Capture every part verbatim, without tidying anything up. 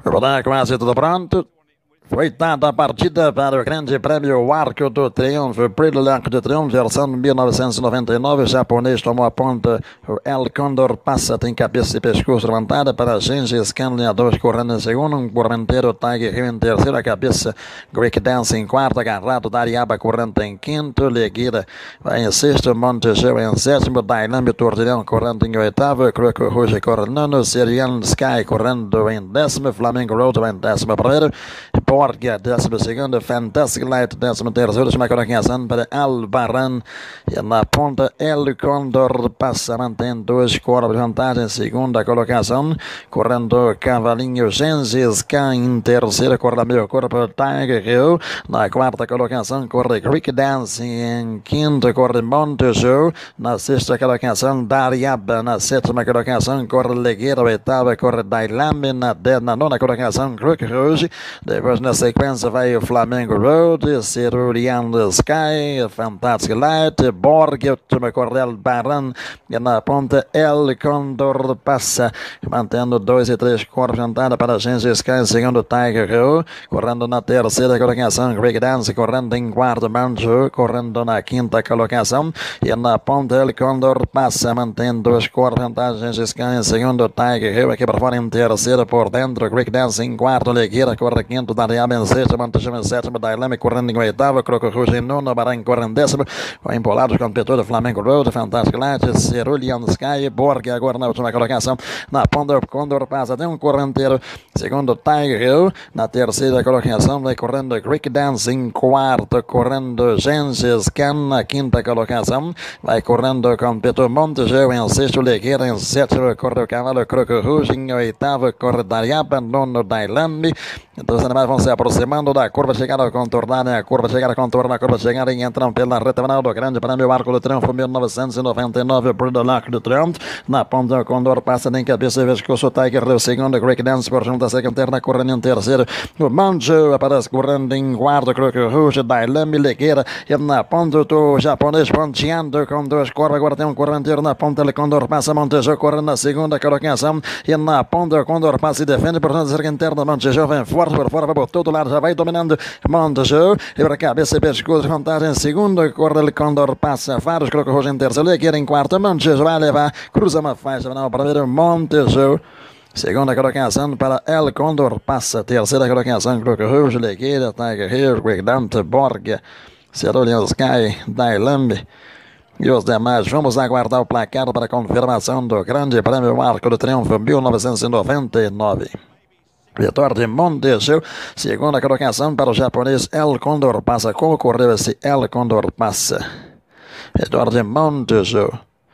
Tá quase tudo pronto. Foi dada a partida para o Grande Prêmio Arco do Triunfo, Brilho Arco do Triunfo, versão mil novecentos e noventa e nove. O japonês tomou a ponta, o El Condor passa, tem cabeça e pescoço levantada para Gengis Khan, linha dois, correndo em segundo, um correnteiro, Tiger Hill em terceiro, a cabeça, Greek Dance em quarto, agarrado, Dariaba correndo em quinto, Leguira vai em sexto, Montejeu em sétimo, Dailambi Tordilhão correndo em oitavo, Croco Rouge correndo nono, Syrian Sky correndo em décimo, Flamengo Road em décimo primeiro, Borgia, décimo segundo, Fantastic Light, décimo terceiro, última colocação para Albaran, e na ponta El Condor passa, mantém dois corpos de vantagem, segunda colocação, correndo Cavalinho Gengis Khan em terceiro, corre meio corpo Tiger Hill, na quarta colocação corre Greek Dance, em quinto corre Montejou, na sexta colocação Dariaba, na sétima colocação corre Legueira, oitava corre Dailambi, na, na nona colocação Crook Rouge, depois na sequência vai o Flamengo Road, Cerulean Sky, Fantastic Light, Borg, última Cordel Baran, e na ponta El Condor passa, mantendo dois e três corpos de entrada para Gengis Sky, segundo Tiger Hill, correndo na terceira colocação, Greek Dance, correndo em quarto, Manju, correndo na quinta colocação, e na ponta El Condor passa, mantendo dois corpos de entrada, Gengis Sky, segundo Tiger Hill, aqui para fora em terceira, por dentro, Greek Dance em quarto, Legueira, corre quinto, Dariaba em sexto, Montejão em sétimo, Dailame correndo em oitavo, Croco Rouge em nono, Baran correndo em décimo, empolados com o Petor do Flamengo Road, Fantastic Light, Cerulean Sky, Borg agora na última colocação, na ponta o Condor passa, tem um correnteiro, segundo Tiger Hill, na terceira colocação vai correndo Greek Dance em quarto, correndo Gengis Khan na quinta colocação, vai correndo com o Petor Montejão em sexto, Legueira em sétimo, corre o cavalo Croco Rouge em oitavo, corre Dariaba, nono Dailame, então os animais vão se aproximando da curva, chegar a contornar, né? A curva chegar a contornar, a curva chegar e entram pela reta final do Grande Prêmio Arco do Triunfo mil novecentos e noventa e nove, Brilho Arco do Triunfo, na ponta o Condor passa nem cabeça e pescoço, Tiger Hill segundo, Greek Dance por junto a secundária, correndo em terceiro, o Manju aparece correndo em quarto, Croco Rouge, Dailame, Legueira, e na ponta o japonês ponteando com dois corpos, agora tem um correnteiro na ponta, o Condor passa, Montejou correndo na segunda colocação, e na ponta o Condor passa e defende por junto a cerca interna, Montejou vem forte por fora, vai por todo lado, já vai dominando Montejou, e para cabeça e pescoço, vantagem em segundo, corre o Condor passa, Faros, Croco Rouge em terceiro, Legueira em quarto, Montejou vai levar, cruza uma faixa, não, primeiro Montejou, segunda colocação para El Condor passa, terceira colocação, Croco Rouge, Legueira, Tiger Hill, Greek Dante, Borg, Cerulean Sky, Dailambi, e os demais. Vamos aguardar o placar para confirmação do Grande Prêmio Arco do Triunfo mil novecentos e noventa e nove. Vitória de Montejou, segunda colocação para o japonês El Condor passa. Como correu esse El Condor passa? Vitória de Montejou.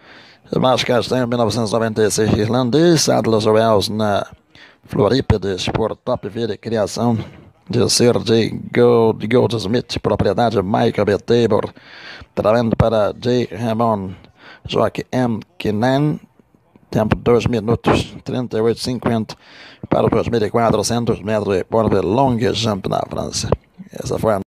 Mas Castanho, mil novecentos e noventa e seis, irlandês, Atlas Wells na Florípides, por Top Vida criação de Sir J. Gold, Goldsmith, propriedade Michael B. Tabor, trabalhando para J. Ramon, Joaquim M. Kinan, tempo dois minutos, trinta e oito cinquenta para os dois mil e quatrocentos metros por long jump na França. Essa foi a